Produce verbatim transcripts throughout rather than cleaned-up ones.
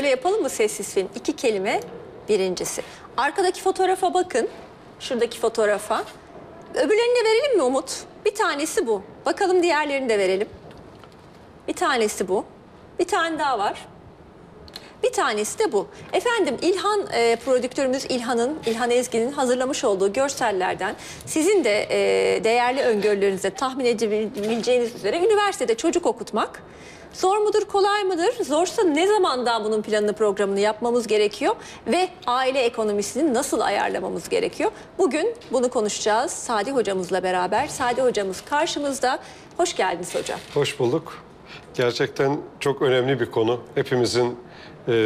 Şöyle yapalım mı sessiz film? İki kelime birincisi. Arkadaki fotoğrafa bakın. Şuradaki fotoğrafa. Öbürlerini de verelim mi Umut? Bir tanesi bu. Bakalım diğerlerini de verelim. Bir tanesi bu. Bir tane daha var. Bir tanesi de bu. Efendim İlhan, e, prodüktörümüz İlhan'ın, İlhan Ezgi'nin hazırlamış olduğu görsellerden sizin de e, değerli öngörülerinizde tahmin edebileceğiniz üzere üniversitede çocuk okutmak zor mudur, kolay mıdır? Zorsa ne zamandan bunun planını, programını yapmamız gerekiyor ve aile ekonomisini nasıl ayarlamamız gerekiyor? Bugün bunu konuşacağız Sadi hocamızla beraber. Sadi hocamız karşımızda. Hoş geldiniz hocam. Hoş bulduk. Gerçekten çok önemli bir konu. Hepimizin e,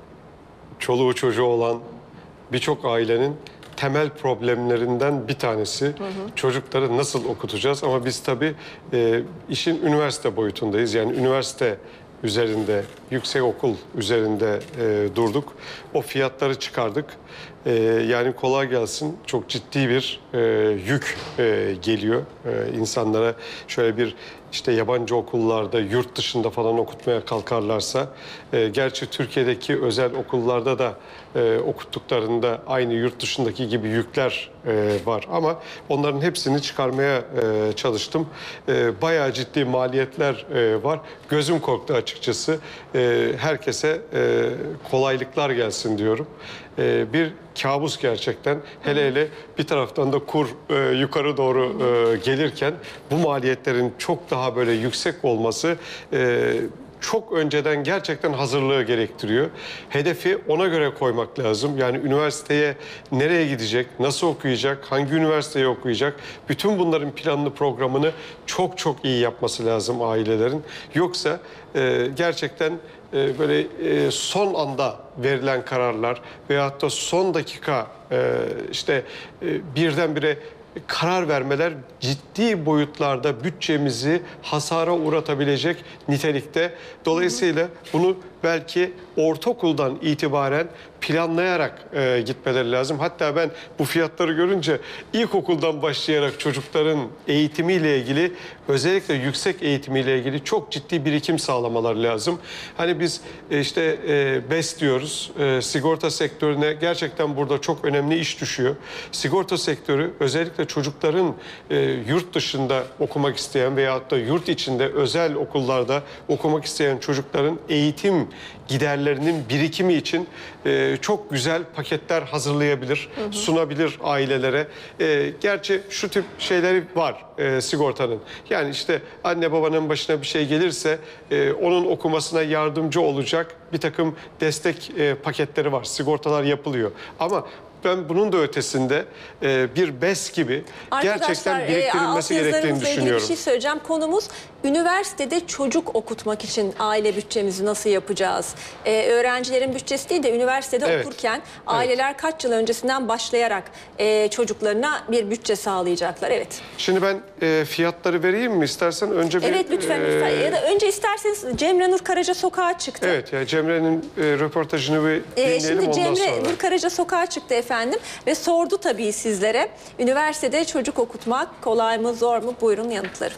çoluğu çocuğu olan birçok ailenin temel problemlerinden bir tanesi. Hı hı. Çocukları nasıl okutacağız? Ama biz tabii e, işin üniversite boyutundayız. Yani üniversite üzerinde, yüksek okul üzerinde e, durduk. O fiyatları çıkardık. E, yani kolay gelsin, çok ciddi bir e, yük e, geliyor e, insanlara. Şöyle bir işte yabancı okullarda, yurt dışında falan okutmaya kalkarlarsa, e, gerçi Türkiye'deki özel okullarda da e, okuttuklarında aynı yurt dışındaki gibi yükler e, var. Ama onların hepsini çıkarmaya e, çalıştım. E, bayağı ciddi maliyetler e, var. Gözüm korktu açıkçası. E, herkese e, kolaylıklar gelsin diyorum. E, bir kabus gerçekten. Hele hele bir taraftan da kur e, yukarı doğru e, gelirken bu maliyetlerin çok daha böyle yüksek olması e, çok önceden gerçekten hazırlığı gerektiriyor. Hedefi ona göre koymak lazım. Yani üniversiteye nereye gidecek, nasıl okuyacak, hangi üniversiteye okuyacak? Bütün bunların planını, programını çok çok iyi yapması lazım ailelerin. Yoksa e, gerçekten e, böyle e, son anda verilen kararlar veyahut da son dakika e, işte e, birdenbire karar vermeler ciddi boyutlarda bütçemizi hasara uğratabilecek nitelikte. Dolayısıyla bunu belki ortaokuldan itibaren planlayarak e, gitmeleri lazım. Hatta ben bu fiyatları görünce ilkokuldan başlayarak çocukların eğitimiyle ilgili, özellikle yüksek eğitimiyle ilgili çok ciddi birikim sağlamaları lazım. Hani biz e, işte e, B E S diyoruz, e, sigorta sektörüne gerçekten burada çok önemli iş düşüyor. Sigorta sektörü özellikle çocukların e, yurt dışında okumak isteyen veyahut da yurt içinde özel okullarda okumak isteyen çocukların eğitim giderlerinin birikimi için e, çok güzel paketler hazırlayabilir, hı hı. sunabilir ailelere. E, gerçi şu tip şeyleri var e, sigortanın. Yani işte anne babanın başına bir şey gelirse e, onun okumasına yardımcı olacak bir takım destek e, paketleri var. Sigortalar yapılıyor. Ama ben bunun da ötesinde e, bir B E S gibi gerçekten biriktirilmesi e, gerektiğini düşünüyorum. Bir şey söyleyeceğim. Konumuz üniversitede çocuk okutmak için aile bütçemizi nasıl yapacağız? E, öğrencilerin bütçesi değil de üniversitede evet. okurken aileler evet. kaç yıl öncesinden başlayarak e, çocuklarına bir bütçe sağlayacaklar. Evet. Şimdi ben e, fiyatları vereyim mi istersen? Önce bir, evet lütfen, e, lütfen. Ya da önce isterseniz Cemre Nur Karaca sokağa çıktı. Evet ya Cemre'nin e, röportajını bir dinleyelim e, şimdi ondan Cemre sonra. Cemre Nur Karaca sokağa çıktı efendim ve sordu tabii sizlere. Üniversitede çocuk okutmak kolay mı zor mu? Buyurun yanıtları.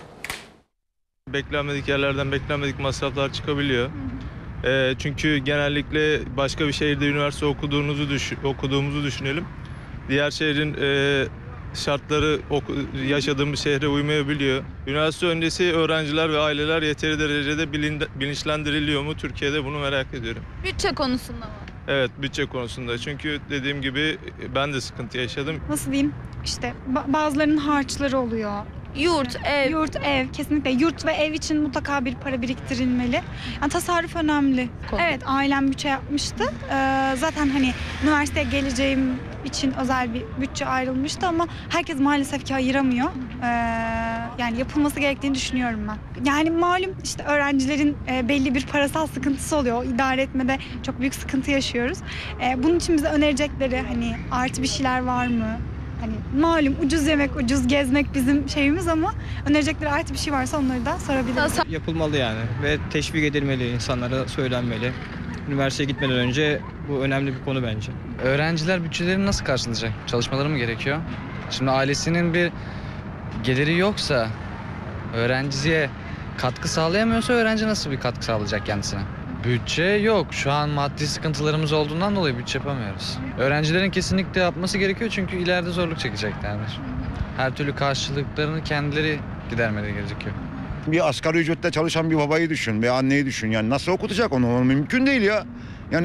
Beklenmedik yerlerden beklenmedik masraflar çıkabiliyor. E, çünkü genellikle başka bir şehirde üniversite okuduğunuzu düşün, okuduğumuzu düşünelim. Diğer şehrin e, şartları oku, yaşadığımız şehre uymayabiliyor. Üniversite öncesi öğrenciler ve aileler yeteri derecede bilin, bilinçlendiriliyor mu? Türkiye'de bunu merak ediyorum. Bütçe konusunda mı? Evet, bütçe konusunda. Çünkü dediğim gibi ben de sıkıntı yaşadım. Nasıl diyeyim? İşte bazılarının harçları oluyor. Yurt, ev. Yurt, ev. Kesinlikle. Yurt ve ev için mutlaka bir para biriktirilmeli. Yani tasarruf önemli. Konu. Evet, ailem bütçe yapmıştı. Ee, zaten hani üniversiteye geleceğim için özel bir bütçe ayrılmıştı ama herkes maalesef ki ayıramıyor. Ee, yani yapılması gerektiğini düşünüyorum ben. Yani malum işte öğrencilerin e, belli bir parasal sıkıntısı oluyor. İdare etmede çok büyük sıkıntı yaşıyoruz. Ee, bunun için bize önerecekleri hani artı bir şeyler var mı? Hani malum ucuz yemek, ucuz gezmek bizim şeyimiz ama önerecekleri artı bir şey varsa onları da sorabiliriz. Yapılmalı yani ve teşvik edilmeli, insanlara söylenmeli. Üniversiteye gitmeden önce bu önemli bir konu bence. Öğrenciler bütçelerini nasıl karşılayacak? Çalışmaları mı gerekiyor? Şimdi ailesinin bir geliri yoksa, öğrenciye katkı sağlayamıyorsa öğrenci nasıl bir katkı sağlayacak kendisine? Bütçe yok. Şu an maddi sıkıntılarımız olduğundan dolayı bütçe yapamıyoruz. Öğrencilerin kesinlikle yapması gerekiyor çünkü ileride zorluk çekeceklerdir. Her türlü karşılıklarını kendileri gidermeleri gerekiyor. Bir asgari ücretle çalışan bir babayı düşün, bir anneyi düşün. Yani nasıl okutacak onu? O mümkün değil ya. Yani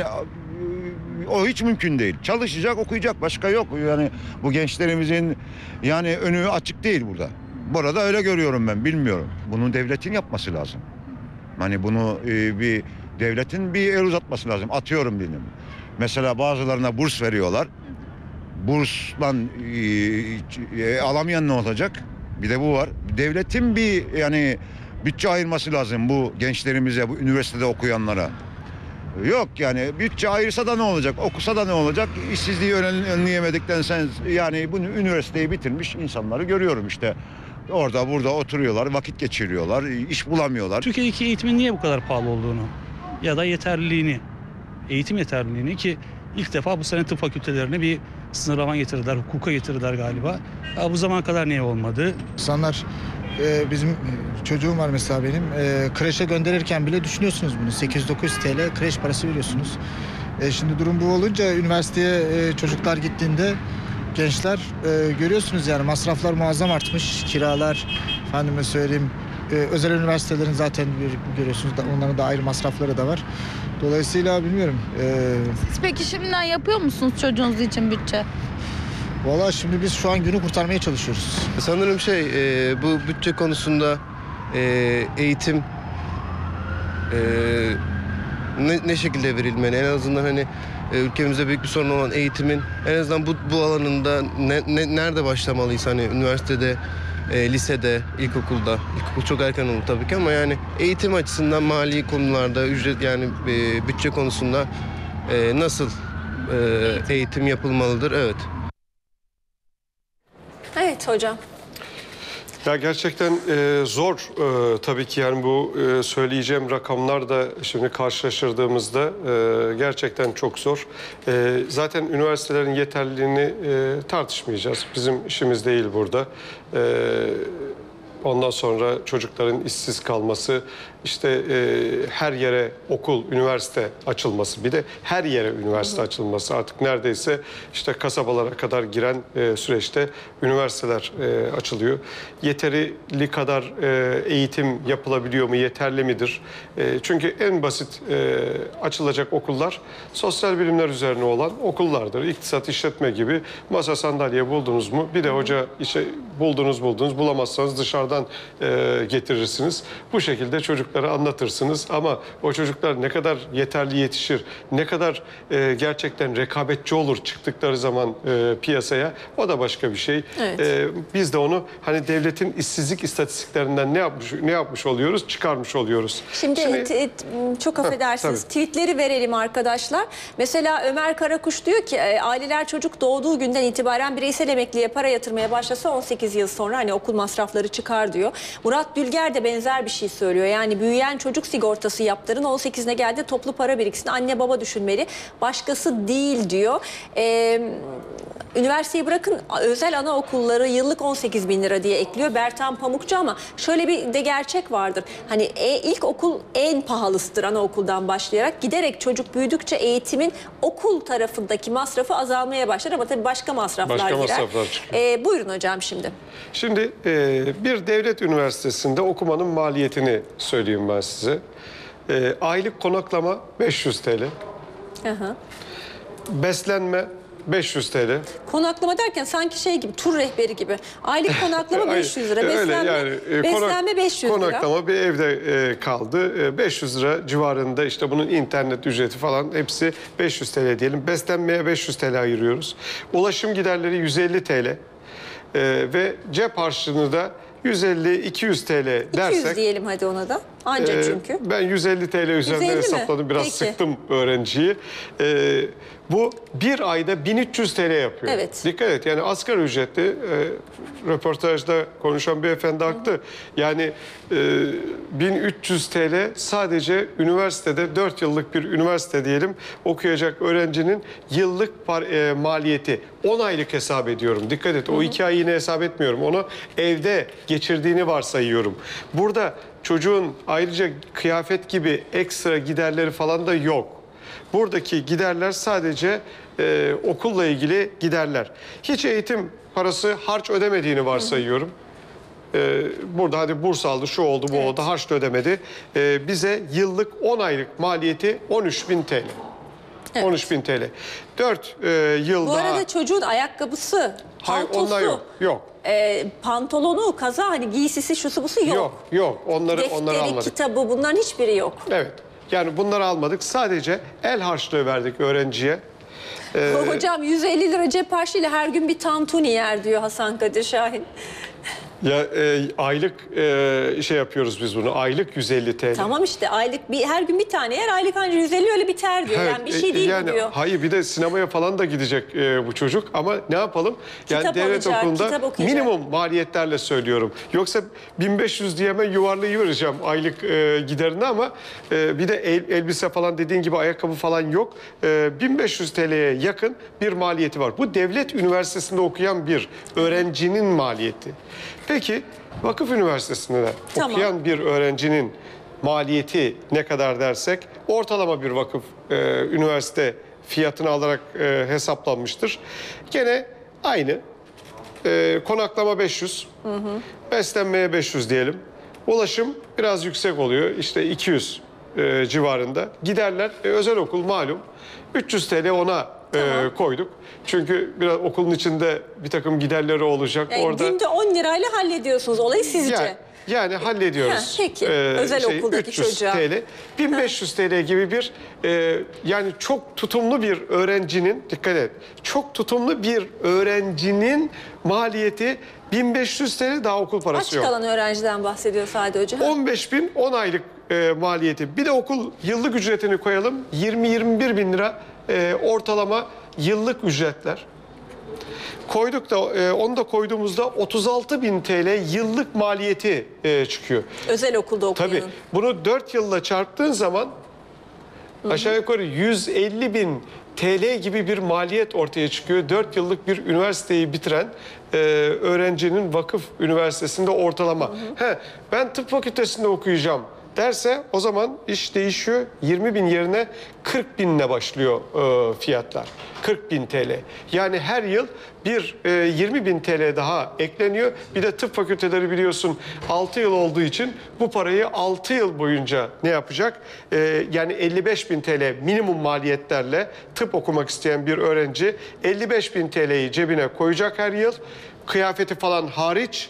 o hiç mümkün değil. Çalışacak, okuyacak. Başka yok. Yani bu gençlerimizin yani önü açık değil burada. Burada öyle görüyorum ben. Bilmiyorum. Bunu devletin yapması lazım. Hani bunu e, bir devletin bir el uzatması lazım. Atıyorum benim. Mesela bazılarına burs veriyorlar. Bursla e, e, alamayan ne olacak? Bir de bu var. Devletin bir yani bütçe ayırması lazım bu gençlerimize, bu üniversitede okuyanlara. Yok yani bütçe ayırsa da ne olacak, okusa da ne olacak? İşsizliği önleyemedikten sen yani bunu üniversiteyi bitirmiş insanları görüyorum işte. Orada burada oturuyorlar, vakit geçiriyorlar, iş bulamıyorlar. Türkiye'deki eğitimin niye bu kadar pahalı olduğunu ya da yeterliliğini, eğitim yeterliliğini ki ilk defa bu sene tıp fakültelerine bir sınırlama getirdiler, hukuka getirdiler galiba. Ya bu zamana kadar niye olmadı? İnsanlar e, bizim çocuğum var mesela benim e, kreşe gönderirken bile düşünüyorsunuz bunu sekiz yüz dokuz yüz T L kreş parası veriyorsunuz. E, şimdi durum bu olunca üniversiteye e, çocuklar gittiğinde gençler e, görüyorsunuz yani masraflar muazzam artmış. Kiralar, efendime söyleyeyim e, özel üniversitelerin zaten bir, görüyorsunuz da onların da ayrı masrafları da var. Dolayısıyla bilmiyorum. E, Siz peki şimdiden yapıyor musunuz çocuğunuz için bütçe? Valla şimdi biz şu an günü kurtarmaya çalışıyoruz. Sanırım şey e, bu bütçe konusunda e, eğitim e, ne, ne şekilde verilmeli? En azından hani e, ülkemizde büyük bir sorun olan eğitimin en azından bu bu alanında ne, ne, nerede başlamalıyız? Hani üniversitede, e, lisede, ilkokulda. İlkokul çok erken olur tabii ki ama yani eğitim açısından mali konularda ücret yani e, bütçe konusunda e, nasıl e, eğitim yapılmalıdır? Evet. Evet hocam. Ya gerçekten e, zor e, tabii ki yani bu e, söyleyeceğim rakamlar da şimdi karşılaştırdığımızda e, gerçekten çok zor. E, zaten üniversitelerin yeterliliğini e, tartışmayacağız. Bizim işimiz değil burada. E, Ondan sonra çocukların işsiz kalması, işte e, her yere okul, üniversite açılması, bir de her yere üniversite açılması. Artık neredeyse işte kasabalara kadar giren e, süreçte üniversiteler e, açılıyor. Yeterli kadar e, eğitim yapılabiliyor mu, yeterli midir? E, çünkü en basit e, açılacak okullar sosyal bilimler üzerine olan okullardır. İktisat, işletme gibi masa sandalye buldunuz mu? Bir de hoca işe buldunuz buldunuz, bulamazsanız dışarıdan e, getirirsiniz. Bu şekilde çocuklara anlatırsınız ama o çocuklar ne kadar yeterli yetişir, ne kadar e, gerçekten rekabetçi olur çıktıkları zaman e, piyasaya, o da başka bir şey. Evet. E, biz de onu hani devletin işsizlik istatistiklerinden ne yapmış ne yapmış oluyoruz, çıkarmış oluyoruz. Şimdi, Şimdi t- t- çok affedersiniz, tabii. tweetleri verelim arkadaşlar. Mesela Ömer Karakuş diyor ki e, aileler çocuk doğduğu günden itibaren bireysel emekliye para yatırmaya başlasa on sekiz yıl sonra hani okul masrafları çıkar diyor. Murat Dülger de benzer bir şey söylüyor. Yani büyüyen çocuk sigortası yaptırın, on sekizine geldi toplu para biriksin, anne baba düşünmeli, başkası değil diyor. Ee, üniversiteyi bırakın, özel anaokulları yıllık on sekiz bin lira diye ekliyor Bertan Pamukçu, ama şöyle bir de gerçek vardır. Hani e, ilk okul en pahalısıdır anaokuldan başlayarak, giderek çocuk büyüdükçe eğitimin okul tarafındaki masrafı azalmaya başlar ama tabii başka masraflar Başka girer. masraflar çıkıyor. Ee, buyurun hocam şimdi. Şimdi e, bir devlet üniversitesinde okumanın maliyetini söyleyeyim ben size. E, aylık konaklama beş yüz TL. Hı hı. Beslenme beş yüz TL. Konaklama derken sanki şey gibi, tur rehberi gibi. Aylık konaklama Ay, beş yüz lira, öyle beslenme, yani, e, beslenme konak- beş yüz lira. Konaklama bir evde e, kaldı. E, beş yüz lira civarında, işte bunun internet ücreti falan hepsi beş yüz TL diyelim. Beslenmeye beş yüz TL ayırıyoruz. Ulaşım giderleri yüz elli TL. E, ve cep harçlığını da yüz elli iki yüz TL dersek. iki yüz diyelim hadi ona da. Anca Ee, çünkü. Ben yüz elli TL üzerinden yüz elli mi? hesapladım. Biraz Peki. sıktım öğrenciyi. Ee, bu bir ayda bin üç yüz TL yapıyor. Evet. Dikkat et, yani asgari ücretli, e, röportajda konuşan beyefendi haklı. Yani e, bin üç yüz TL sadece üniversitede, dört yıllık bir üniversite diyelim, okuyacak öğrencinin yıllık par, e, maliyeti. on aylık hesap ediyorum. Dikkat et, o iki ay yine hesap etmiyorum. Onu evde geçirdiğini varsayıyorum. Burada çocuğun ayrıca kıyafet gibi ekstra giderleri falan da yok. Buradaki giderler sadece e, okulla ilgili giderler. Hiç eğitim parası harç ödemediğini varsayıyorum. Ee, burada hadi burs aldı, şu oldu, bu Evet. oldu, harç da ödemedi. Ee, bize yıllık on aylık maliyeti on üç bin T L. Evet. on üç bin T L. dört e, yıl Bu daha... arada çocuğun ayakkabısı, Hayır, paltosu, onlar yok. Yok. e, pantolonu, kaza, hani giysisi, şusu busu yok. Yok, yok. Onları, Defteri, onları almadık. kitabı, bunların hiçbiri yok. Evet. Yani bunları almadık. Sadece el harçlığı verdik öğrenciye. Ee, Hocam yüz elli lira cep harçlığıyla her gün bir tantuni yer diyor Hasan Kadir Şahin. Ya e, aylık e, şey yapıyoruz biz bunu. Aylık yüz elli T L. Tamam işte aylık bir her gün bir tane yer, aylık anca yüz elli öyle biter diyor. Evet, Yani bir şey e, değil yani, bu diyor. Hayır, bir de sinemaya falan da gidecek e, bu çocuk ama ne yapalım? Yani Kitap devlet alacak, okulunda kitap okuyacak. minimum maliyetlerle söylüyorum. Yoksa bin beş yüz diye hemen yuvarlayıvereceğim aylık e, giderini ama e, bir de el, elbise falan dediğin gibi ayakkabı falan yok. E, bin beş yüz T L'ye yakın bir maliyeti var. Bu devlet üniversitesinde okuyan bir öğrencinin maliyeti. Peki vakıf üniversitesinde de Tamam. okuyan bir öğrencinin maliyeti ne kadar dersek ortalama bir vakıf e, üniversite fiyatını alarak e, hesaplanmıştır. Gene aynı. E, konaklama beş yüz, hı hı. beslenmeye beş yüz diyelim. Ulaşım biraz yüksek oluyor. İşte iki yüz e, civarında. Giderler e, özel okul malum. üç yüz T L ona Tamam. e, koyduk. Çünkü biraz okulun içinde bir takım giderleri olacak. Yani Orada günde on lirayla hallediyorsunuz olayı sizce. yani, yani hallediyoruz. Ha, peki. Özel okuldaki üç yüz çocuğa. T L, bin beş yüz T L gibi bir e, yani çok tutumlu bir öğrencinin, dikkat et, çok tutumlu bir öğrencinin maliyeti bin beş yüz T L, daha okul parası Aç yok. kalan öğrenciden bahsediyor Sadi Hoca. on beş bin on aylık e, maliyeti. Bir de okul yıllık ücretini koyalım. yirmi yirmi bir bin lira e, ortalama yıllık ücretler. Koyduk da e, onu da koyduğumuzda otuz altı bin T L yıllık maliyeti e, çıkıyor. Özel okulda okuyanın. Tabii bunu dört yılla çarptığın zaman aşağı yukarı yüz elli bin T L gibi bir maliyet ortaya çıkıyor. dört yıllık bir üniversiteyi bitiren e, öğrencinin vakıf üniversitesinde ortalama. He, ben tıp fakültesinde okuyacağım derse o zaman iş değişiyor. yirmi bin yerine kırk binle başlıyor e, fiyatlar. kırk bin T L. Yani her yıl bir e, yirmi bin T L daha ekleniyor. Bir de tıp fakülteleri biliyorsun altı yıl olduğu için bu parayı altı yıl boyunca ne yapacak? E, yani elli beş bin T L minimum maliyetlerle tıp okumak isteyen bir öğrenci elli beş bin T L'yi cebine koyacak her yıl. Kıyafeti falan hariç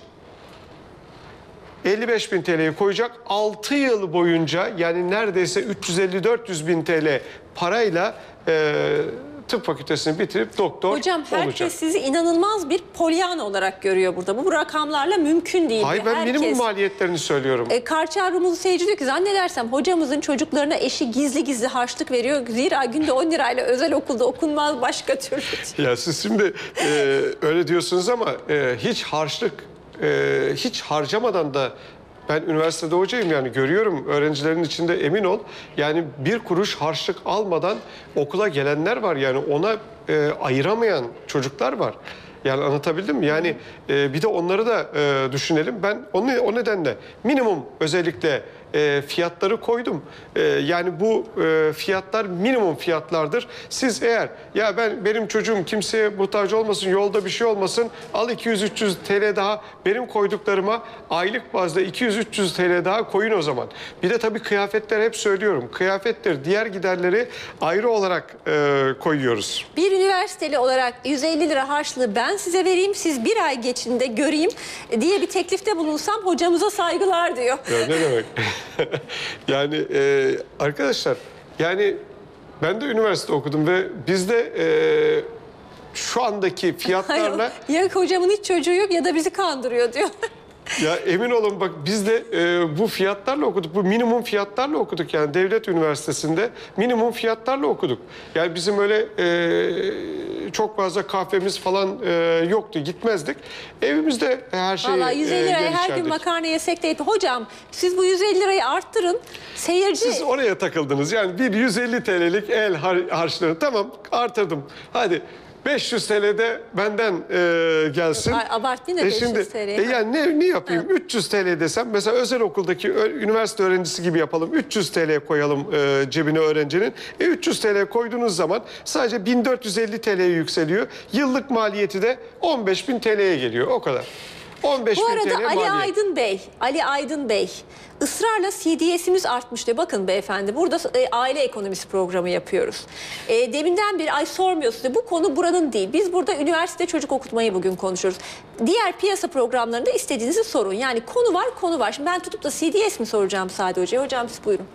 elli beş bin T L'yi koyacak, altı yıl boyunca yani neredeyse üç yüz elli dört yüz bin T L parayla e, tıp fakültesini bitirip doktor Hocam herkes olacak. sizi inanılmaz bir polyana olarak görüyor burada. Bu, bu rakamlarla mümkün değil. Hayır, ben herkes... minimum maliyetlerini söylüyorum. E, Karçar Rumuzlu seyirci diyor ki zannedersem hocamızın çocuklarına eşi gizli gizli harçlık veriyor. Zira günde on lirayla özel okulda okunmaz başka türlü. Ya siz şimdi e, öyle diyorsunuz ama e, hiç harçlık e, hiç harcamadan da ben üniversitede hocayım, yani görüyorum öğrencilerin içinde, emin ol. Yani bir kuruş harçlık almadan okula gelenler var, yani ona e, ayıramayan çocuklar var. Yani anlatabildim mi? Yani e, bir de onları da e, düşünelim. Ben onu, o nedenle minimum özellikle e, fiyatları koydum. E, yani bu e, fiyatlar minimum fiyatlardır. Siz eğer ya ben benim çocuğum kimseye muhtaç olmasın, yolda bir şey olmasın, al iki yüz üç yüz T L daha benim koyduklarıma aylık bazda iki yüz üç yüz T L daha koyun o zaman. Bir de tabii kıyafetler, hep söylüyorum. Kıyafettir, diğer giderleri ayrı olarak e, koyuyoruz. Bir üniversiteli olarak yüz elli lira harçlığı ben size vereyim, siz bir ay geçinde göreyim diye bir teklifte bulunsam hocamıza saygılar diyor. Ya ne demek? Yani e, arkadaşlar, yani ben de üniversite okudum ve bizde e, şu andaki fiyatlarla... Hayır, ya hocamın hiç çocuğu yok ya da bizi kandırıyor diyor. Ya emin olun bak, biz de e, bu fiyatlarla okuduk. Bu minimum fiyatlarla okuduk, yani devlet üniversitesinde minimum fiyatlarla okuduk. Yani bizim öyle e, çok fazla kahvemiz falan e, yoktu. Gitmezdik. Evimizde her şeyi Valla yüz elli e, liraya her gelişerdik. gün makarna yesek de yetiyor. Hocam siz bu yüz elli lirayı arttırın. Seyirci... Siz oraya takıldınız. Yani bir yüz elli T L'lik el har harçları. Tamam artırdım. Hadi beş yüz T L'de benden e, gelsin. Ay, abartmayın da E beş yüz şimdi, T L'ye. e yani ne, ne yapayım? Ha. üç yüz T L desem mesela özel okuldaki ö- üniversite öğrencisi gibi yapalım. üç yüz T L koyalım e, cebine öğrencinin. E, üç yüz T L koyduğunuz zaman sadece bin dört yüz elli T L'ye yükseliyor. Yıllık maliyeti de on beş bin T L'ye geliyor. O kadar. on beş Bu bin T L arada Ali maliyet. Aydın Bey, Ali Aydın Bey ısrarla C D S'imiz artmış diyor. Bakın beyefendi burada e, aile ekonomisi programı yapıyoruz. E, deminden beri ay sormuyorsunuz. Bu konu buranın değil. Biz burada üniversite çocuk okutmayı bugün konuşuyoruz. Diğer piyasa programlarında istediğinizi sorun. Yani konu var, konu var. Şimdi ben tutup da C D S mi soracağım Sadi Hoca'ya? Hocam siz buyurun.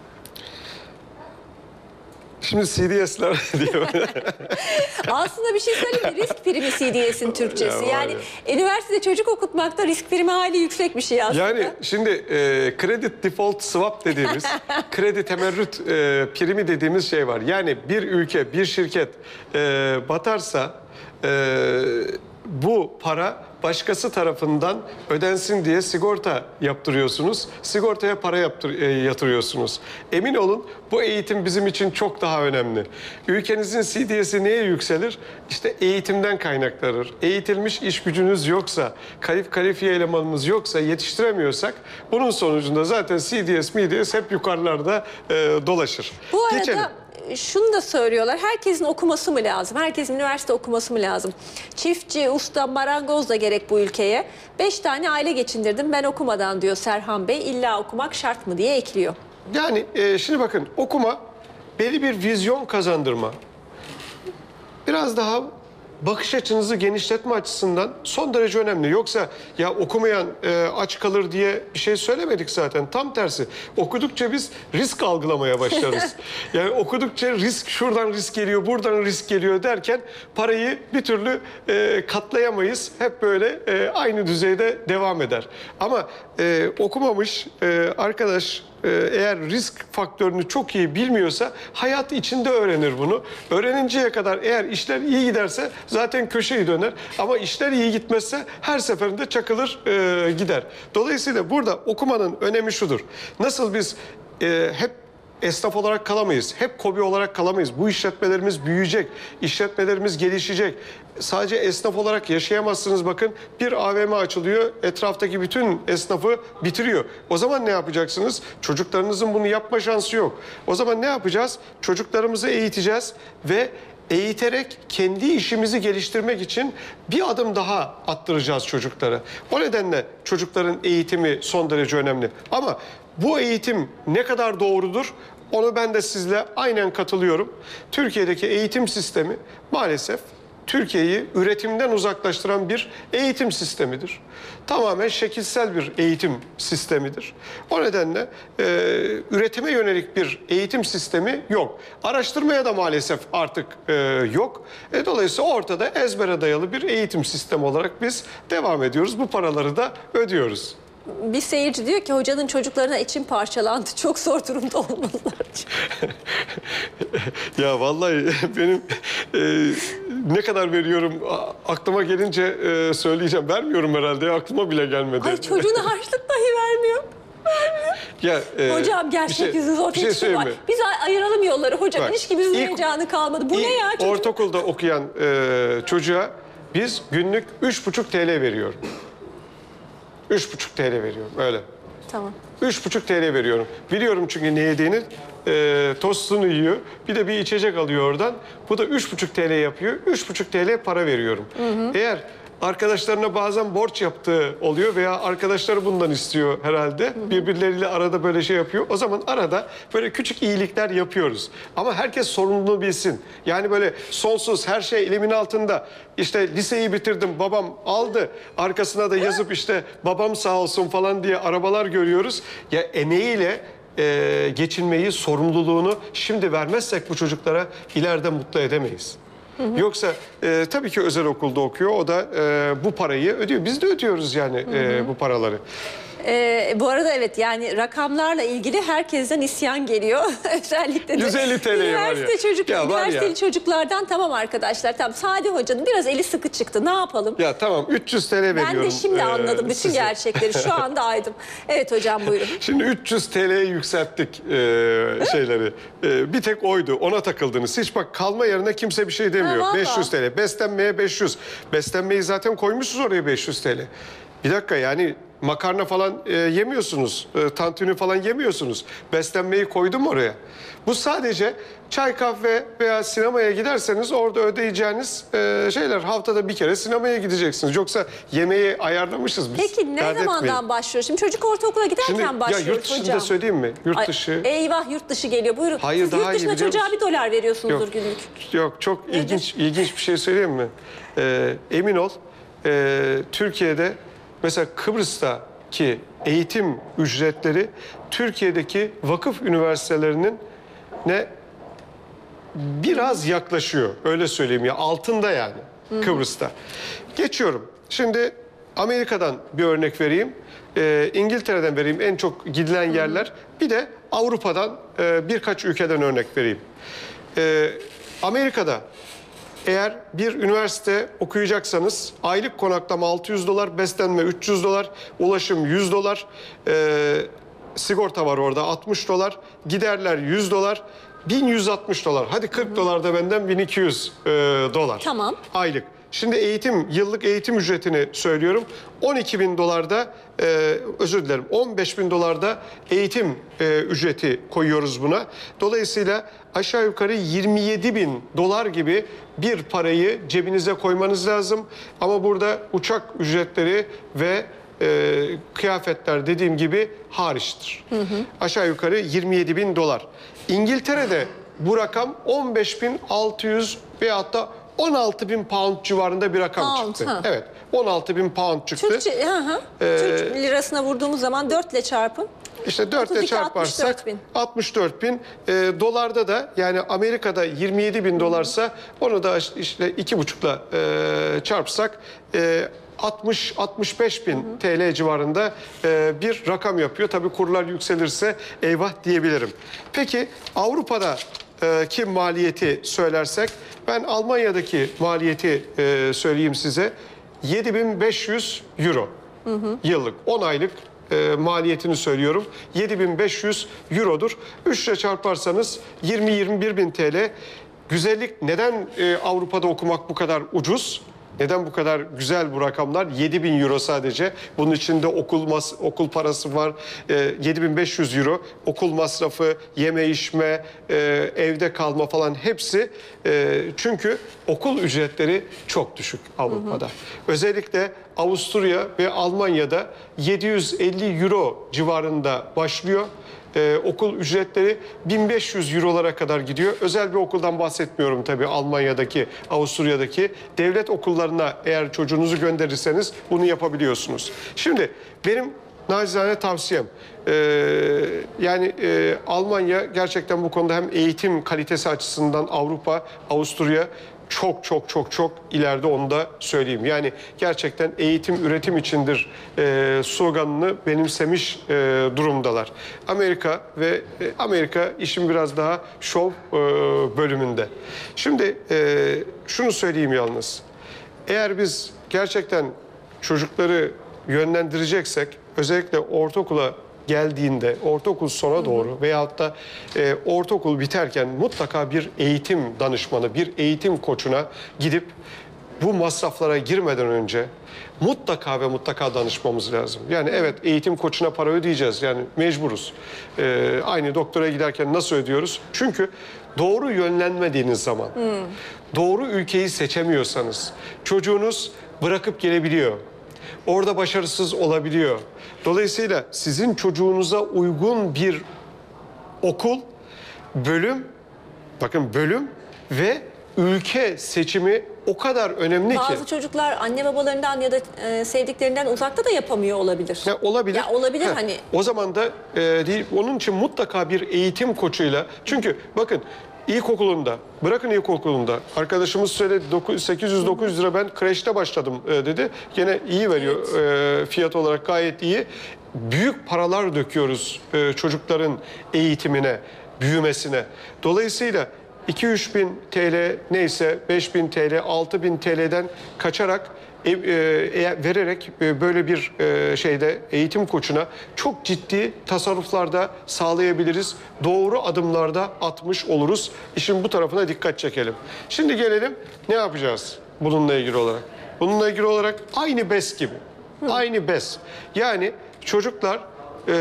Şimdi C D S'ler diyor. Aslında bir şey söyleyeyim mi? Risk primi C D S'in Türkçesi. Ya var Yani üniversitede çocuk okutmakta risk primi hali yüksek bir şey aslında. Yani şimdi e, credit default swap dediğimiz, kredi temerrüt e, primi dediğimiz şey var. Yani bir ülke, bir şirket e, batarsa e, bu para başkası tarafından ödensin diye sigorta yaptırıyorsunuz. Sigortaya para yaptır, e, yatırıyorsunuz. Emin olun bu eğitim bizim için çok daha önemli. Ülkenizin C D S'i neye yükselir? İşte eğitimden kaynaklanır. Eğitilmiş iş gücünüz yoksa, kalif kalifiye elemanımız yoksa, yetiştiremiyorsak bunun sonucunda zaten C D S, M D S hep yukarılarda e, dolaşır. Bu arada Geçelim. şunu da söylüyorlar. Herkesin okuması mı lazım? Herkesin üniversite okuması mı lazım? Çiftçi, usta, marangoz da gerek bu ülkeye. Beş tane aile geçindirdim ben okumadan diyor Serhan Bey. İlla okumak şart mı diye ekliyor. Yani e, şimdi bakın okuma belli bir vizyon kazandırma. Biraz daha bakış açınızı genişletme açısından son derece önemli. Yoksa ya okumayan e, aç kalır diye bir şey söylemedik zaten. Tam tersi. Okudukça biz risk algılamaya başlarız. Yani okudukça risk şuradan risk geliyor, buradan risk geliyor derken parayı bir türlü e, katlayamayız. Hep böyle e, aynı düzeyde devam eder. Ama e, okumamış e, arkadaş eğer risk faktörünü çok iyi bilmiyorsa hayat içinde öğrenir bunu. Öğreninceye kadar eğer işler iyi giderse zaten köşeyi döner. Ama işler iyi gitmezse her seferinde çakılır e, gider. Dolayısıyla burada okumanın önemi şudur. Nasıl biz e, hep esnaf olarak kalamayız. Hep KOBİ olarak kalamayız. Bu işletmelerimiz büyüyecek. İşletmelerimiz gelişecek. Sadece esnaf olarak yaşayamazsınız. Bakın bir A V M açılıyor. Etraftaki bütün esnafı bitiriyor. O zaman ne yapacaksınız? Çocuklarınızın bunu yapma şansı yok. O zaman ne yapacağız? Çocuklarımızı eğiteceğiz ve eğiterek kendi işimizi geliştirmek için bir adım daha attıracağız çocuklara. O nedenle çocukların eğitimi son derece önemli. Ama bu eğitim ne kadar doğrudur? Onu ben de sizle aynen katılıyorum. Türkiye'deki eğitim sistemi maalesef Türkiye'yi üretimden uzaklaştıran bir eğitim sistemidir. Tamamen şekilsel bir eğitim sistemidir. O nedenle e, üretime yönelik bir eğitim sistemi yok. Araştırmaya da maalesef artık e, yok. E, dolayısıyla ortada ezbere dayalı bir eğitim sistemi olarak biz devam ediyoruz. Bu paraları da ödüyoruz. Bir seyirci diyor ki hocanın çocuklarına içim parçalandı. Çok zor durumda olmalılar. Ya vallahi benim e, ne kadar veriyorum aklıma gelince e, söyleyeceğim. Vermiyorum herhalde ya, aklıma bile gelmedi. Ay çocuğuna harçlık dahi vermiyor. Ya, e, Hocam gerçek bir şey, yüzünüz ortaya bir şey çıkıyor. söyleyeyim mi? Biz ay- ayıralım yolları hocam. Bak, İlişkimizin ilk- heyecanı kalmadı. Bu İlk ne ya çocuk? ortaokulda okuyan e, çocuğa biz günlük üç buçuk T L veriyorum. Üç buçuk T L veriyorum öyle. Tamam. Üç buçuk T L veriyorum. Biliyorum çünkü ne yediğini. E, tostunu yiyor. Bir de bir içecek alıyor oradan. Bu da üç buçuk T L yapıyor. Üç buçuk T L para veriyorum. Hı hı. Eğer arkadaşlarına bazen borç yaptığı oluyor veya arkadaşları bundan istiyor herhalde. Hı hı. Birbirleriyle arada böyle şey yapıyor. O zaman arada böyle küçük iyilikler yapıyoruz. Ama herkes sorumluluğunu bilsin. Yani böyle sonsuz her şey elimin altında. İşte liseyi bitirdim babam aldı. Arkasına da yazıp işte babam sağ olsun falan diye arabalar görüyoruz. Ya emeğiyle e, geçinmeyi, sorumluluğunu şimdi vermezsek bu çocuklara ileride mutlu edemeyiz. Hı hı. Yoksa e, tabii ki özel okulda okuyor. O da e, bu parayı ödüyor. Biz de ödüyoruz yani hı hı. E, bu paraları. Ee, bu arada evet, yani rakamlarla ilgili herkesten isyan geliyor. Özellikle de yüz elli TL var ya. üniversite çocuk, Ya var ya. üniversiteli çocuklardan tamam arkadaşlar, tamam Sadi Hoca'nın biraz eli sıkı çıktı, ne yapalım? Ya tamam, üç yüz TL veriyorum. Ben de şimdi ee, anladım bütün size. gerçekleri, şu anda aydım. Evet hocam, buyurun. Şimdi üç yüz TL'ye yükselttik e, şeyleri. E, bir tek oydu, ona takıldınız. Hiç bak, kalma yerine kimse bir şey demiyor. Ha, vallahi. beş yüz TL, beslenmeye beş yüz. Beslenmeyi zaten koymuşsunuz oraya beş yüz TL. Bir dakika, yani makarna falan e, yemiyorsunuz, e, tantuni falan yemiyorsunuz. Beslenmeyi koydum oraya. Bu sadece çay, kahve veya sinemaya giderseniz orada ödeyeceğiniz e, şeyler. Haftada bir kere sinemaya gideceksiniz. Yoksa yemeği ayarlamışız biz. Peki ne Dert zamandan etmeyin. başlıyor? Şimdi çocuk ortaokula giderken Şimdi ya başlıyoruz yurt dışında hocam. söyleyeyim mi? Yurt Ay, dışı. eyvah, yurt dışı geliyor. Buyurun. Hayır, Siz daha yurt iyi dışında biliyor çocuğa musun? bir dolar veriyorsunuzdur Yok. günlük. Yok, çok Nedir? ilginç ilginç bir şey söyleyeyim mi? Ee, emin ol, e, Türkiye'de mesela Kıbrıs'taki eğitim ücretleri Türkiye'deki vakıf üniversitelerinin ne biraz yaklaşıyor. Öyle söyleyeyim ya, altında yani Kıbrıs'ta. Geçiyorum. Şimdi Amerika'dan bir örnek vereyim. Ee, İngiltere'den vereyim, en çok gidilen yerler. Bir de Avrupa'dan e, birkaç ülkeden örnek vereyim. Ee, Amerika'da eğer bir üniversite okuyacaksanız aylık konaklama altı yüz dolar, beslenme üç yüz dolar, ulaşım yüz dolar, e, sigorta var orada altmış dolar, giderler yüz dolar, bin yüz altmış dolar. Hadi kırk dolar da benden bin iki yüz e, dolar. Tamam. Aylık. Şimdi eğitim, yıllık eğitim ücretini söylüyorum. on iki bin dolarda, e, özür dilerim, on beş bin dolarda eğitim e, ücreti koyuyoruz buna. Dolayısıyla aşağı yukarı yirmi yedi bin dolar gibi bir parayı cebinize koymanız lazım. Ama burada uçak ücretleri ve e, kıyafetler dediğim gibi hariçtir. Hı hı. Aşağı yukarı yirmi yedi bin dolar. İngiltere'de bu rakam on beş bin altı yüz veyahut da on altı bin pound civarında bir rakam Pound, çıktı. ha. Evet, on altı bin pound çıktı. Türkçe, hı hı. Ee, Türk lirasına vurduğumuz zaman dört ile çarpın. İşte dört ile otuz iki, çarparsak altmış dört bin. altmış dört bin. E, dolarda da, yani Amerika'da yirmi yedi bin dolarsa onu da işte iki buçukla e, çarpsak e, altmış altmış beş bin T L civarında e, bir rakam yapıyor. Tabii kurlar yükselirse eyvah diyebilirim. Peki Avrupa'da e, ki maliyeti söylersek, ben Almanya'daki maliyeti e, söyleyeyim size. yedi bin beş yüz euro hı hı. yıllık, on aylık e, maliyetini söylüyorum. yedi bin beş yüz eurodur. üç ile çarparsanız yirmi yirmi bir bin T L. Güzellik, neden e, Avrupa'da okumak bu kadar ucuz? Neden bu kadar güzel bu rakamlar? yedi bin euro sadece. Bunun içinde okul mas okul parası var. E, yedi bin beş yüz euro. Okul masrafı, yeme içme, e, evde kalma falan hepsi. E, çünkü okul ücretleri çok düşük Avrupa'da. Hı hı. Özellikle Avusturya ve Almanya'da yedi yüz elli euro civarında başlıyor. Ee, okul ücretleri bin beş yüz eurolara kadar gidiyor. Özel bir okuldan bahsetmiyorum tabii, Almanya'daki, Avusturya'daki. Devlet okullarına eğer çocuğunuzu gönderirseniz bunu yapabiliyorsunuz. Şimdi benim nacizane tavsiyem, e, yani e, Almanya gerçekten bu konuda hem eğitim kalitesi açısından Avrupa, Avusturya çok çok çok çok ileride, onu da söyleyeyim. Yani gerçekten eğitim üretim içindir e, sloganını benimsemiş e, durumdalar. Amerika ve e, Amerika işin biraz daha şov e, bölümünde. Şimdi e, şunu söyleyeyim yalnız. Eğer biz gerçekten çocukları yönlendireceksek, özellikle ortaokula geldiğinde, ortaokul sona doğru veyahut da e, ortaokul biterken mutlaka bir eğitim danışmanı, bir eğitim koçuna gidip bu masraflara girmeden önce mutlaka ve mutlaka danışmamız lazım. Yani evet, eğitim koçuna para ödeyeceğiz, yani mecburuz. E, aynı doktora giderken nasıl ödüyoruz? Çünkü doğru yönlenmediğiniz zaman, hmm. doğru ülkeyi seçemiyorsanız çocuğunuz bırakıp gelebiliyor. Orada başarısız olabiliyor. Dolayısıyla sizin çocuğunuza uygun bir okul, bölüm, bakın bölüm ve ülke seçimi o kadar önemli Bazı ki. Bazı çocuklar anne babalarından ya da e, sevdiklerinden uzakta da yapamıyor olabilir. Ya olabilir. Ya olabilir Heh, hani. O zaman da e, değil, onun için mutlaka bir eğitim koçuyla. Çünkü bakın, İlkokulunda, bırakın ilkokulunda. Arkadaşımız söyledi sekiz yüz dokuz yüz lira ben kreşte başladım e, dedi. Gene iyi veriyor e, fiyat olarak gayet iyi. Büyük paralar döküyoruz e, çocukların eğitimine, büyümesine. Dolayısıyla iki üç bin T L neyse beş bin T L, altı bin T L'den kaçarak e, e, vererek e, böyle bir e, şeyde eğitim koçuna çok ciddi tasarruflarda sağlayabiliriz. Doğru adımlarda atmış oluruz. İşin bu tarafına dikkat çekelim. Şimdi gelelim ne yapacağız bununla ilgili olarak? Bununla ilgili olarak aynı BES gibi. Hı. Aynı BES. Yani çocuklar e,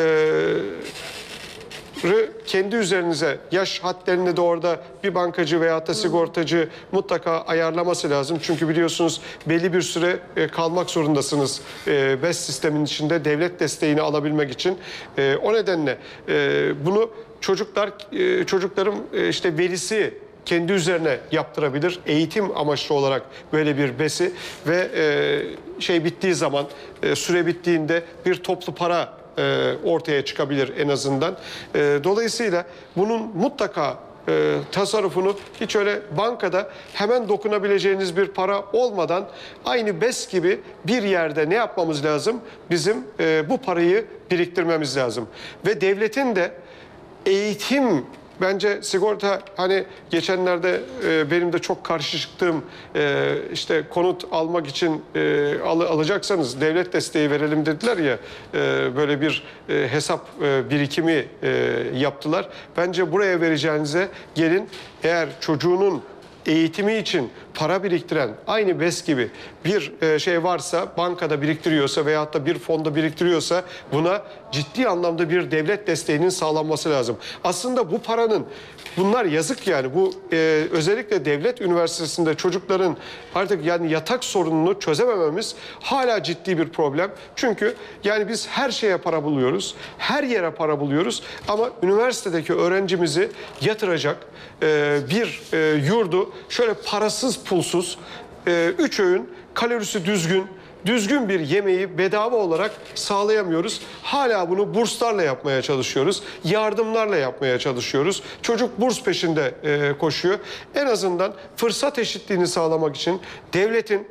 kendi üzerinize yaş hadlerini de orada bir bankacı veyahut da sigortacı mutlaka ayarlaması lazım. Çünkü biliyorsunuz belli bir süre kalmak zorundasınız BES sistemin içinde devlet desteğini alabilmek için. O nedenle bunu çocuklar çocukların işte velisi kendi üzerine yaptırabilir. Eğitim amaçlı olarak böyle bir BES'i ve şey bittiği zaman süre bittiğinde bir toplu para ortaya çıkabilir en azından. Dolayısıyla bunun mutlaka tasarrufunu hiç öyle bankada hemen dokunabileceğiniz bir para olmadan aynı BES gibi bir yerde ne yapmamız lazım? Bizim bu parayı biriktirmemiz lazım. Ve devletin de eğitim bence sigorta hani geçenlerde e, benim de çok karşı çıktığım e, işte konut almak için e, al, alacaksanız devlet desteği verelim dediler ya e, böyle bir e, hesap e, birikimi e, yaptılar. Bence buraya vereceğinize gelin eğer çocuğunun eğitimi için para biriktiren aynı BES gibi bir şey varsa bankada biriktiriyorsa veyahut da bir fonda biriktiriyorsa buna ciddi anlamda bir devlet desteğinin sağlanması lazım. Aslında bu paranın bunlar yazık yani bu e, özellikle devlet üniversitesinde çocukların artık yani yatak sorununu çözemememiz hala ciddi bir problem. Çünkü yani biz her şeye para buluyoruz, her yere para buluyoruz ama üniversitedeki öğrencimizi yatıracak e, bir e, yurdu şöyle parasız pulsuz e, üç öğün kalorisi düzgün düzgün bir yemeği bedava olarak sağlayamıyoruz. Hala bunu burslarla yapmaya çalışıyoruz. Yardımlarla yapmaya çalışıyoruz. Çocuk burs peşinde e, koşuyor. En azından fırsat eşitliğini sağlamak için devletin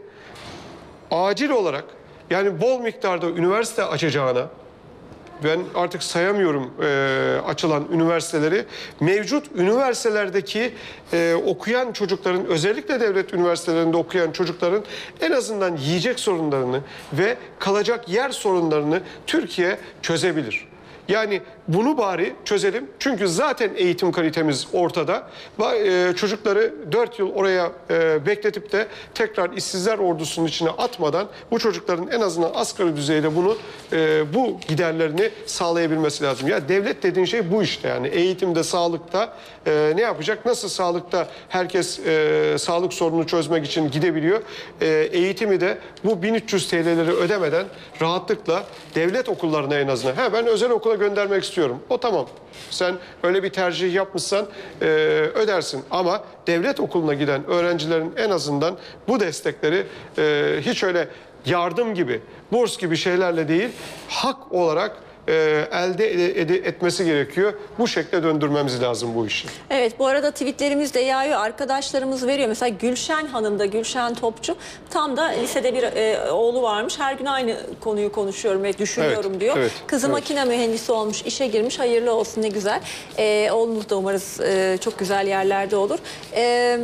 acil olarak yani bol miktarda üniversite açacağına ben artık sayamıyorum e, açılan üniversiteleri. Mevcut üniversitelerdeki e, okuyan çocukların özellikle devlet üniversitelerinde okuyan çocukların en azından yiyecek sorunlarını ve kalacak yer sorunlarını Türkiye çözebilir. Yani bunu bari çözelim. Çünkü zaten eğitim kalitemiz ortada. Çocukları dört yıl oraya bekletip de tekrar işsizler ordusunun içine atmadan bu çocukların en azından asgari düzeyde bunu bu giderlerini sağlayabilmesi lazım. Ya devlet dediğin şey bu işte yani eğitimde, sağlıkta ne yapacak? Nasıl sağlıkta herkes sağlık sorununu çözmek için gidebiliyor? Eğitimi de bu bin üç yüz T L'leri ödemeden rahatlıkla devlet okullarına en azından. Ha, ben özel okula göndermek istiyorum. O tamam. Sen öyle bir tercih yapmışsan e, ödersin. Ama devlet okuluna giden öğrencilerin en azından bu destekleri e, hiç öyle yardım gibi, burs gibi şeylerle değil, hak olarak e, elde ed ed etmesi gerekiyor. Bu şekilde döndürmemiz lazım bu işi. Evet, bu arada tweetlerimiz de yağıyor. Arkadaşlarımız veriyor. Mesela Gülşen Hanım da, Gülşen Topçu. Tam da lisede bir e, oğlu varmış. Her gün aynı konuyu konuşuyorum ve düşünüyorum evet, diyor. Evet, Kızı evet. makine mühendisi olmuş, işe girmiş. Hayırlı olsun, ne güzel. E, oğlumuz da umarız e, çok güzel yerlerde olur. E,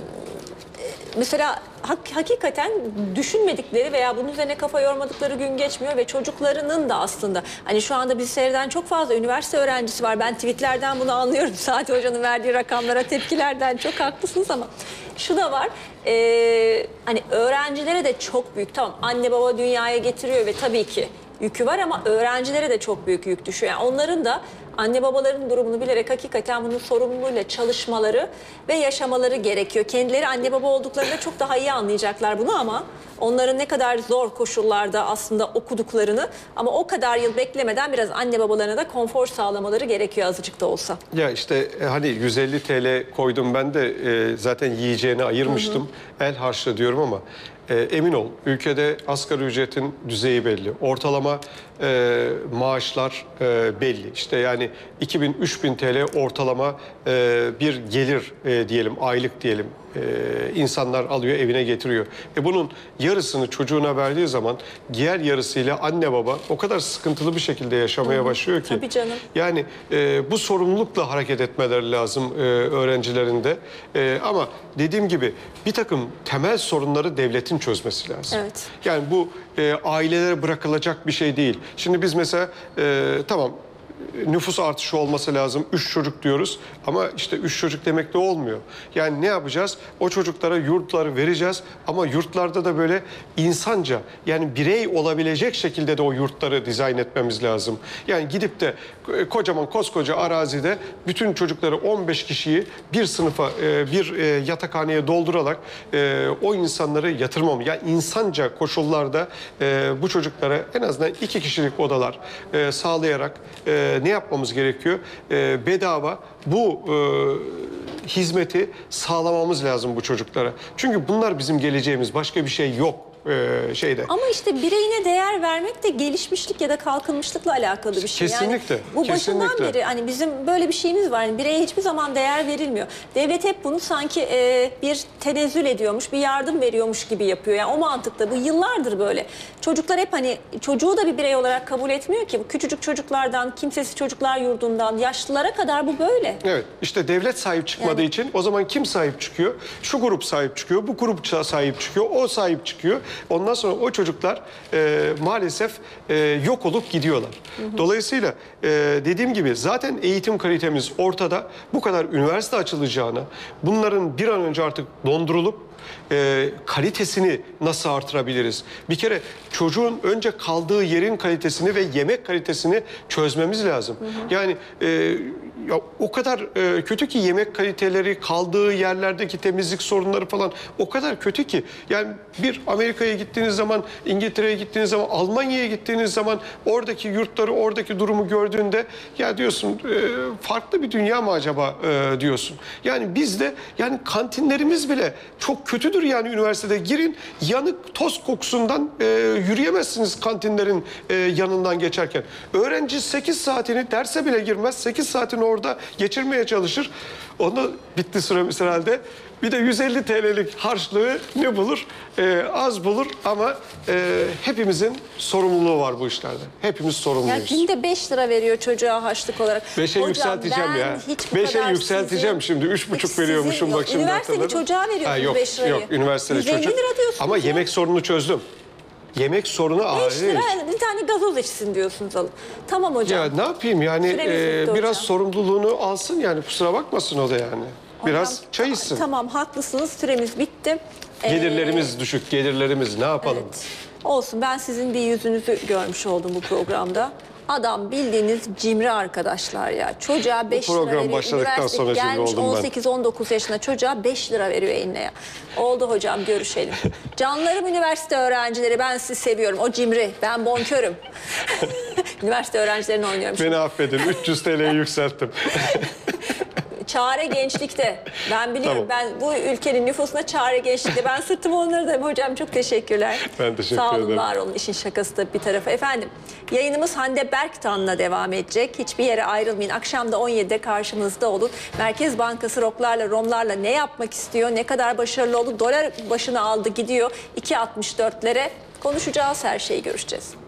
Mesela hak, hakikaten düşünmedikleri veya bunun üzerine kafa yormadıkları gün geçmiyor ve çocuklarının da aslında hani şu anda bizi seyreden çok fazla üniversite öğrencisi var. Ben tweetlerden bunu anlıyorum. Saati Hoca'nın verdiği rakamlara tepkilerden çok haklısınız ama şu da var. E, hani öğrencilere de çok büyük, tamam anne baba dünyaya getiriyor ve tabii ki yükü var ama öğrencilere de çok büyük yük düşüyor. Yani onların da anne babaların durumunu bilerek hakikaten bunun sorumluluğuyla çalışmaları ve yaşamaları gerekiyor. Kendileri anne baba olduklarında çok daha iyi anlayacaklar bunu ama onların ne kadar zor koşullarda aslında okuduklarını ama o kadar yıl beklemeden biraz anne babalarına da konfor sağlamaları gerekiyor azıcık da olsa. Ya işte hani yüz elli T L koydum ben de e, zaten yiyeceğini ayırmıştım. Hı hı. el harçlı diyorum ama e, emin ol ülkede asgari ücretin düzeyi belli. Ortalama e, maaşlar e, belli. İşte yani iki bin üç bin T L ortalama e, bir gelir e, diyelim, aylık diyelim. Ee, insanlar alıyor, evine getiriyor. E bunun yarısını çocuğuna verdiği zaman diğer yarısıyla anne baba o kadar sıkıntılı bir şekilde yaşamaya Hı-hı. başlıyor ki. Tabii canım. Yani e, bu sorumlulukla hareket etmeleri lazım e, öğrencilerin de. E, ama dediğim gibi bir takım temel sorunları devletin çözmesi lazım. Evet. Yani bu e, ailelere bırakılacak bir şey değil. Şimdi biz mesela e, tamam nüfus artışı olması lazım. Üç çocuk diyoruz ama işte üç çocuk demek de olmuyor. Yani ne yapacağız? O çocuklara yurtları vereceğiz ama yurtlarda da böyle insanca yani birey olabilecek şekilde de o yurtları dizayn etmemiz lazım. Yani gidip de kocaman koskoca arazide bütün çocukları on beş kişiyi bir sınıfa bir yatakhaneye doldurarak o insanları yatırmam. Yani insanca koşullarda bu çocuklara en azından iki kişilik odalar sağlayarak ne yapmamız gerekiyor? E, bedava bu e, hizmeti sağlamamız lazım bu çocuklara. Çünkü bunlar bizim geleceğimiz. Başka bir şey yok. Ee, şeyde. Ama işte bireyine değer vermek de gelişmişlik ya da kalkınmışlıkla alakalı bir şey. Kesinlikle. Yani bu başından kesinlikle. beri hani bizim böyle bir şeyimiz var. Yani bireye hiçbir zaman değer verilmiyor. Devlet hep bunu sanki e, bir tenezzül ediyormuş, bir yardım veriyormuş gibi yapıyor. Yani o mantıkta bu yıllardır böyle. Çocuklar hep hani çocuğu da bir birey olarak kabul etmiyor ki. Bu küçücük çocuklardan, kimsesiz çocuklar yurdundan yaşlılara kadar bu böyle. Evet. İşte devlet sahip çıkmadığı yani, için o zaman kim sahip çıkıyor? Şu grup sahip çıkıyor, bu grup sahip çıkıyor, o sahip çıkıyor. Ondan sonra o çocuklar e, maalesef e, yok olup gidiyorlar. Hı hı. Dolayısıyla e, dediğim gibi zaten eğitim kalitemiz ortada. Bu kadar üniversite açılacağına, bunların bir an önce artık dondurulup e, kalitesini nasıl artırabiliriz? Bir kere çocuğun önce kaldığı yerin kalitesini ve yemek kalitesini çözmemiz lazım. Hı hı. Yani e, ya o kadar e, kötü ki yemek kaliteleri, kaldığı yerlerdeki temizlik sorunları falan o kadar kötü ki. Yani bir Amerika'ya gittiğiniz zaman, İngiltere'ye gittiğiniz zaman, Almanya'ya gittiğiniz zaman oradaki yurtları, oradaki durumu gördüğünde ya diyorsun e, farklı bir dünya mı acaba e, diyorsun. Yani bizde yani kantinlerimiz bile çok kötüdür yani üniversitede. Girin yanık toz kokusundan e, yürüyemezsiniz kantinlerin e, yanından geçerken. Öğrenci sekiz saatini derse bile girmez. sekiz saatini orada geçirmeye çalışır. Onu bitti süremiz herhalde. Bir de yüz elli T L'lik harçlığı ne bulur? Ee, az bulur ama e, hepimizin sorumluluğu var bu işlerde. Hepimiz sorumluyuz. Yani günde beş lira veriyor çocuğa harçlık olarak. beşe yükselteceğim ya. beşe yükselteceğim sizin, şimdi. üç buçuk veriyormuşum sizin, bak şimdi üniversiteli hatırladım. çocuğa veriyorsunuz yok, beş lirayı. Yok üniversiteli çocuk. yüz elli lira diyorsunuz ama ya. yemek sorununu çözdüm. Yemek sorunu ağır beş değil. lira bir tane gazoz içsin diyorsunuz alıp. Tamam hocam. Ya ne yapayım yani e, biraz hocam. sorumluluğunu alsın yani kusura bakmasın o da yani. Biraz hocam, çay içsin. Tamam haklısınız süremiz bitti. Gelirlerimiz ee, düşük gelirlerimiz ne yapalım? Evet. Olsun ben sizin bir yüzünüzü görmüş oldum bu programda. Adam bildiğiniz cimri arkadaşlar ya. Çocuğa beş lira veriyor. Başladıktan sonra gelmiş oldum ben. on sekiz on dokuz yaşında çocuğa beş lira veriyor eline ya. Oldu hocam görüşelim. Canlarım üniversite öğrencileri ben sizi seviyorum. O cimri ben bonkörüm. Üniversite öğrencilerini oynuyorum. Beni affedin üç yüz T L'ye yükselttim. Çare gençlikte. Ben biliyorum. Tamam. Ben bu ülkenin nüfusuna çare gençlikte. Ben sırtımı onları da hocam çok teşekkürler. Ben teşekkür Sağ olun, ederim. var olun. İşin şakası da bir tarafa. Efendim yayınımız Hande Berktan'la devam edecek. Hiçbir yere ayrılmayın. Akşam da on yedide karşımızda olun. Merkez Bankası ROK'larla, ROM'larla ne yapmak istiyor? Ne kadar başarılı oldu? Dolar başını aldı gidiyor. iki altmış dörtlere konuşacağız. Her şeyi görüşeceğiz.